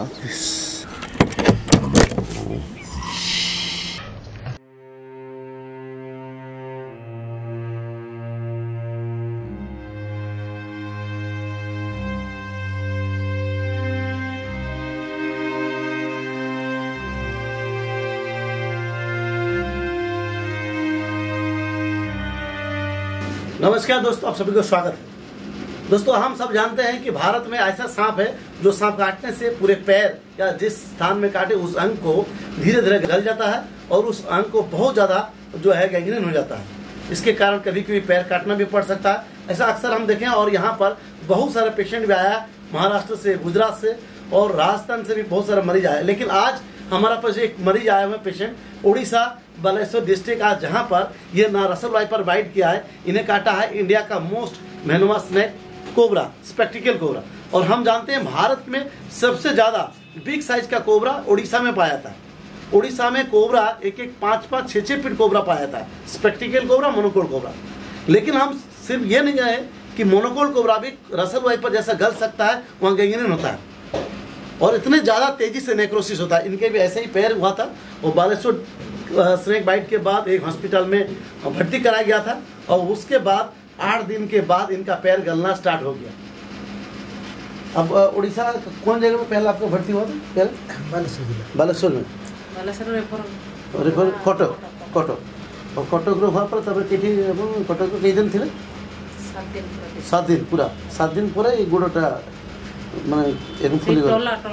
नमस्कार दोस्तों, आप सभी को स्वागत है। दोस्तों, हम सब जानते हैं कि भारत में ऐसा सांप है जो सांप काटने से पूरे पैर या जिस स्थान में काटे उस अंग को धीरे धीरे गल जाता है और उस अंग को बहुत ज़्यादा जो है गैंग्रीन हो जाता है। इसके कारण कभी कभी पैर काटना भी पड़ सकता है। ऐसा अक्सर हम देखें और यहाँ पर बहुत सारे पेशेंट भी आया, महाराष्ट्र से, गुजरात से और राजस्थान से भी बहुत सारे मरीज आए। लेकिन आज हमारा पास एक मरीज आया हुआ पेशेंट उड़ीसा बालेश्वर डिस्ट्रिक्ट, आज जहाँ पर ये ना रसल वाइपर बाइट किया है, इन्हें काटा है इंडिया का most venomous snake cobra, spectacle cobra. और हम जानते हैं भारत में सबसे ज्यादा बिग साइज का कोबरा उड़ीसा में पाया था। उड़ीसा में कोबरा एक 5-5, 6-6 फीट कोबरा पाया था, स्पेक्टिकल कोबरा, मोनोकोल कोबरा। लेकिन हम सिर्फ ये नहीं जाने कि मोनोकोल कोबरा भी रसल वाइपर जैसा गल सकता है, वहाँ गैंग्रीन होता है और इतने ज़्यादा तेजी से नेक्रोसिस होता है। इनके भी ऐसे ही पैर हुआ था और बालेश्वर स्नेक बाइट के बाद एक हॉस्पिटल में भर्ती कराया गया था और उसके बाद 8 दिन के बाद इनका पैर गलना स्टार्ट हो गया। अब उड़ीसा कौन जगह में पहले आपको भर्ती हुआ था? पहले बालेश्वर में रेफर कटक और कटक हुआ पर तब कटक कई दिन थे? 7 दिन पूरा 7 दिन पूरा ये गोड़टा माने एक फुली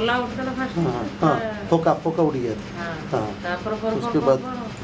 फोका उड़ गया था। उसके बाद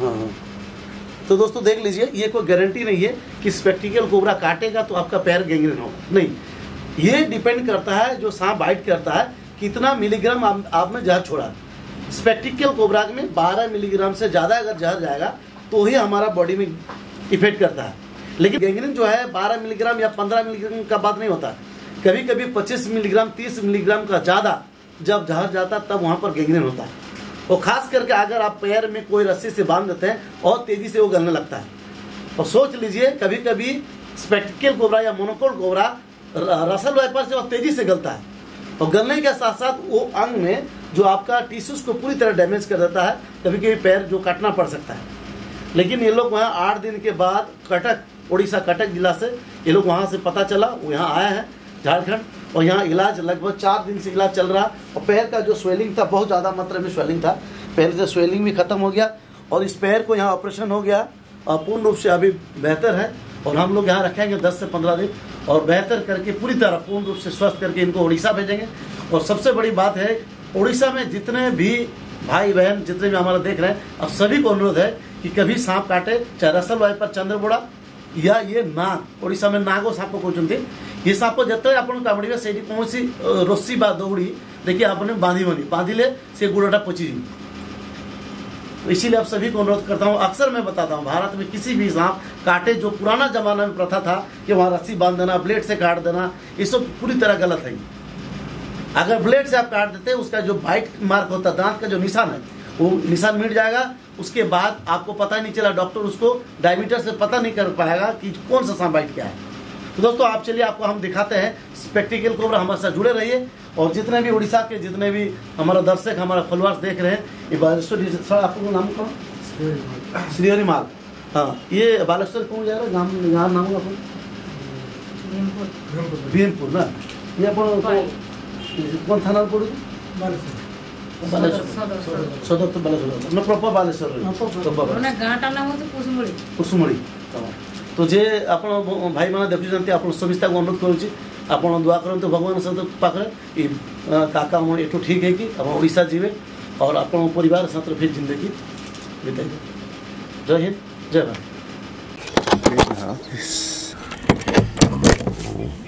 तो दोस्तों देख लीजिए, ये कोई गारंटी नहीं है कि स्पेक्टिकल कोबरा काटेगा तो आपका पैर गैंग्रीन होगा, नहीं। ये डिपेंड करता है जो सांप बाइट करता है कितना मिलीग्राम आप में जहर छोड़ा। स्पेक्टिकल कोबरा में 12 मिलीग्राम से ज़्यादा अगर जहर जाएगा तो ही हमारा बॉडी में इफेक्ट करता है। लेकिन गैंग्रीन जो है 12 मिलीग्राम या 15 मिलीग्राम का बात नहीं होता, कभी कभी 25 मिलीग्राम 30 मिलीग्राम का ज़्यादा जब जहर जाता तब वहाँ पर गैंग्रीन होता है। और ख़ास करके अगर आप पैर में कोई रस्सी से बांध देते हैं और तेज़ी से वो गलने लगता है। और सोच लीजिए, कभी कभी स्पेक्टिकल कोबरा या मोनोकोल कोबरा रसल वाइपर से और तेज़ी से गलता है और गलने के साथ साथ वो अंग में जो आपका टिश्यूज को पूरी तरह डैमेज कर देता है। कभी कभी पैर जो काटना पड़ सकता है। लेकिन ये लोग वहाँ 8 दिन के बाद कटक, उड़ीसा कटक जिला से ये लोग वहाँ से पता चला, वो यहाँ आए हैं झारखंड और यहाँ इलाज लगभग 4 दिन से इलाज चल रहा। और पैर का जो स्वेलिंग था, बहुत ज़्यादा मात्रा में स्वेलिंग था, पैर से स्वेलिंग भी खत्म हो गया और इस पैर को यहाँ ऑपरेशन हो गया और पूर्ण रूप से अभी बेहतर है। और हम लोग यहाँ रखेंगे 10 से 15 दिन और बेहतर करके पूरी तरह पूर्ण रूप से स्वस्थ करके इनको उड़ीसा भेजेंगे। और सबसे बड़ी बात है, उड़ीसा में जितने भी भाई बहन जितने भी हमारा देख रहे हैं, अब सभी को अनुरोध है कि कभी सांप काटे, चाहे रसल वाइपर चंद्रबोड़ा या ये नाग, ओडिशा में नागो सांप कहते, ये सांप जिते आप कामुड़े से कौन सी रस्सी बा दौड़ी देखिए आपने बांधिले से गुड़टा पची। इसीलिए आप सभी को अनुरोध करता हूँ, अक्सर मैं बताता हूँ, भारत में किसी भी सांप काटे, जो पुराना जमाना में प्रथा था कि वहाँ रस्सी बांध देना, ब्लेड से काट देना, ये सब पूरी तरह गलत है। अगर ब्लेड से आप काट देते हैं, उसका जो बाइट मार्क होता है, दांत का जो निशान है, वो निशान मिट जाएगा। उसके बाद आपको पता नहीं चला, डॉक्टर उसको डायमीटर से पता नहीं कर पाएगा कि कौन सा सांप बाइट क्या है। तो दोस्तों आप चलिए आपको हम दिखाते हैं स्पेक्टिकल कोबरा। हमारे साथ जुड़े रहिए और जितने भी उड़ीसा के जितने भी हमारा दर्शक, हमारा फॉलोअर्स देख रहे हैं, ये बालेश्वर सर, आपको नाम कौन? श्रीहरि माल। हाँ, ये बालेश्वर कौन जा रहा है? यहाँ नाम है अपन भीमपुर ना। ये अपन कौन थाना पड़े? सदर तो बालेश्वर मैं प्रॉपर बालेश्वर कुसुमड़ी। तो जे आप भाई मैंने देखुं आप समिस्ता को अनुरोध करुच्ची, आप दुआ करते भगवान सहित पाखे काका एठू ठीक है कि आप ओडिशा जीवे और आप परिवार साथ फिर जिंदगी बिताई। जय हिंद, जय भारत।